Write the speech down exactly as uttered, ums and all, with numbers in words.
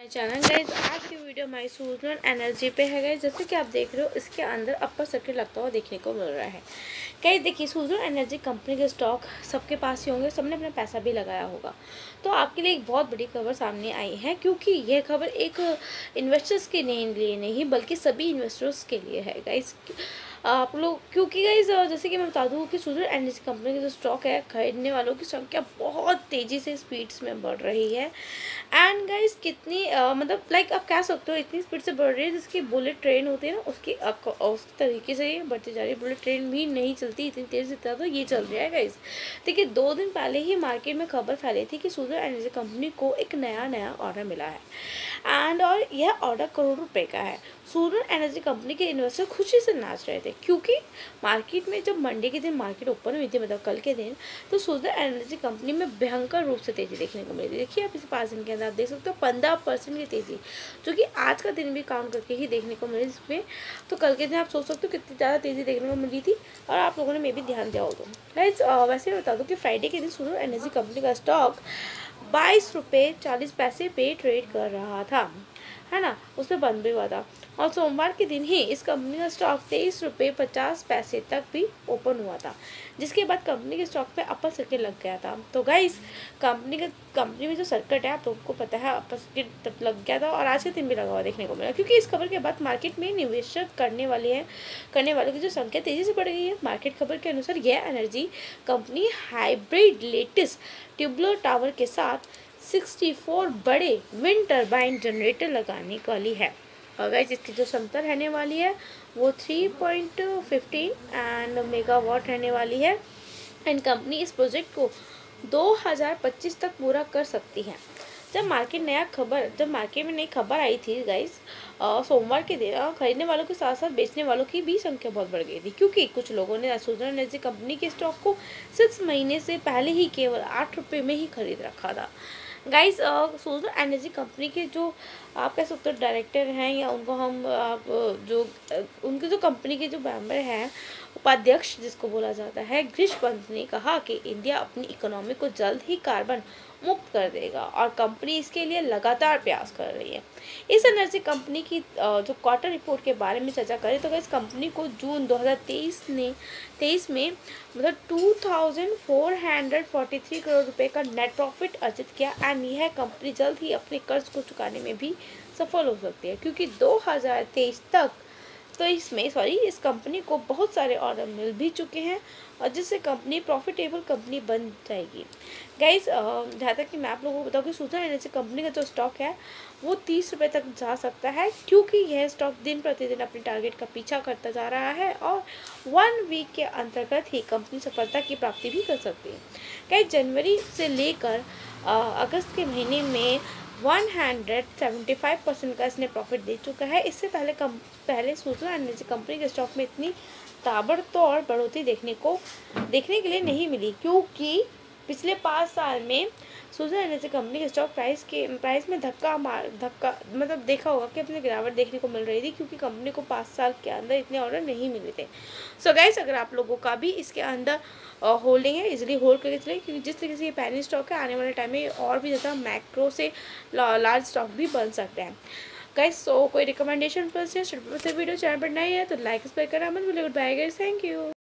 Channel guys, आज की video हमारी सूजन एनर्जी पे है गाइज। जैसे कि आप देख रहे हो, इसके अंदर अपर सर्किट लगता हुआ देखने को मिल रहा है गाइज। देखिए, सूजन एनर्जी कंपनी के स्टॉक सबके पास ही होंगे, सबने अपना पैसा भी लगाया होगा। तो आपके लिए एक बहुत बड़ी खबर सामने आई है, क्योंकि यह खबर एक इन्वेस्टर्स के लिए नहीं बल्कि सभी इन्वेस्टर्स के लिए है गाइज। आप लोग, क्योंकि गाइज जैसे कि मैं बता दूँ कि सूजन एनर्जी कंपनी की जो स्टॉक है, खरीदने वालों की संख्या बहुत तेज़ी से स्पीड्स में बढ़ रही है। एंड गाइज कितनी uh, मतलब लाइक आप कह सकते हो इतनी स्पीड से बढ़ रही है, जिसकी बुलेट ट्रेन होती है ना, उसकी उस तरीके से ये बढ़ती जा रही है। बुलेट ट्रेन भी नहीं चलती इतनी तेज़ जितना तो ये चल रहा है गाइज। देखिए, दो दिन पहले ही मार्केट में खबर फैली थी कि सूजन एनर्जी कंपनी को एक नया नया ऑर्डर मिला है एंड और यह ऑर्डर करोड़ रुपए का है। सूजन एनर्जी कंपनी के इन्वेस्टर खुशी से नाच रहे थे, क्योंकि मार्केट में जब मंडे के दिन मार्केट ओपन हुई थी, मतलब कल के दिन, तो सूजन एनर्जी कंपनी में भयंकर रूप से तेज़ी देखने को मिली थी। देखिए, आप इस पाँच दिन के अंदर आप देख सकते हो पंद्रह परसेंट की तेज़ी, जो कि आज का दिन भी काउंट करके ही देखने को मिली जिसमें। तो कल के दिन आप सोच सकते हो कितनी ज़्यादा तेज़ी देखने को मिली थी, और आप लोगों ने मे भी ध्यान दिया हो तो गाइस। वैसे मैं बता दूँ कि फ्राइडे के दिन सूजन एनर्जी कंपनी का स्टॉक बाईस रुपये चालीस पैसे पे ट्रेड कर रहा था, है ना, उसमें बंद भी हुआ था। और सोमवार के दिन ही इस कंपनी का स्टॉक तेईस रुपये पचास पैसे तक भी ओपन हुआ था, जिसके बाद कंपनी के स्टॉक पे अपर सर्किट लग गया था। तो गाइस, कंपनी का कंपनी में जो सर्किट है, आप लोगों को पता है, अपर सर्किट तब लग गया था और आज के दिन भी लगा हुआ देखने को मिला, क्योंकि इस खबर के बाद मार्केट में निवेश करने वाले हैं करने वालों की जो संख्या तेज़ी से बढ़ गई है। मार्केट खबर के अनुसार यह energy company hybrid latest tubular tower के साथ चौंसठ बड़े विंड टर्बाइन जनरेटर लगाने वाली है। और गाइस, इसकी जो क्षमता रहने वाली है वो three point fifteen and megawatt रहने वाली है। एंड कंपनी इस प्रोजेक्ट को दो हज़ार पच्चीस तक पूरा कर सकती है। जब मार्केट नया खबर जब मार्केट में नई खबर आई थी गाइस, सोमवार के दिन खरीदने वालों के साथ साथ बेचने वालों की भी संख्या बहुत बढ़ गई थी, क्योंकि कुछ लोगों ने सूजन एनर्जी कंपनी के स्टॉक को सिक्स महीने से पहले ही केवल आठ रुपये में ही खरीद रखा था गाइस। सूजन एनर्जी कंपनी के जो आप कह सकते हो डायरेक्टर हैं, या उनको हम आप जो उनके जो कंपनी के जो मेंबर हैं, उपाध्यक्ष जिसको बोला जाता है, गिरीश पंत ने कहा कि इंडिया अपनी इकोनॉमी को जल्द ही कार्बन मुक्त कर देगा और कंपनी इसके लिए लगातार प्रयास कर रही है। इस एनर्जी कंपनी की जो क्वार्टर रिपोर्ट के बारे में चर्चा करें तो इस कंपनी को जून दो हज़ार तेईस ने तेईस में मतलब two thousand four hundred forty three crore रुपए का नेट प्रॉफिट अर्जित किया। एंड यह कंपनी जल्द ही अपने कर्ज को चुकाने में भी सफल हो सकती है, क्योंकि दो हज़ार तेईस तक तो इसमें सॉरी इस कंपनी को बहुत सारे ऑर्डर मिल भी चुके हैं, और जिससे कंपनी प्रॉफिटेबल कंपनी बन जाएगी गाइज। जहाँ तक कि मैं आप लोगों को बताऊँ कि सूजन एनर्जी कंपनी का जो स्टॉक है वो तीस रुपये तक जा सकता है, क्योंकि यह स्टॉक दिन प्रतिदिन अपने टारगेट का पीछा करता जा रहा है, और वन वीक के अंतर्गत ही कंपनी सफलता की प्राप्ति भी कर सकती है गाइज। जनवरी से लेकर अगस्त के महीने में एक सौ पचहत्तर परसेंट का इसने प्रॉफिट दे चुका है। इससे पहले कम पहले सूजन एनर्जी कंपनी के स्टॉक में इतनी ताबड़तोड़ बढ़ोतरी देखने को देखने के लिए नहीं मिली, क्योंकि पिछले पाँच साल में सूजन एनर्जी कंपनी के स्टॉक प्राइस के प्राइस में धक्का मार धक्का मतलब देखा होगा कि अपनी गिरावट देखने को मिल रही थी, क्योंकि कंपनी को पाँच साल के अंदर इतने ऑर्डर नहीं मिले थे। सो गाइस, अगर आप लोगों का भी इसके अंदर होल्डिंग है, इजीली होल्ड करके चले, क्योंकि जिस तरीके से ये पैनी स्टॉक है, आने वाले टाइम में और भी ज़्यादा मैक्रो से लार्ज स्टॉक भी बन सकते हैं गाइस। सो कोई रिकमेंडेशन पर से वीडियो चैनल पर नहीं है तो लाइक सब्सक्राइब करना मत भूलिए। Good bye guys, thank you.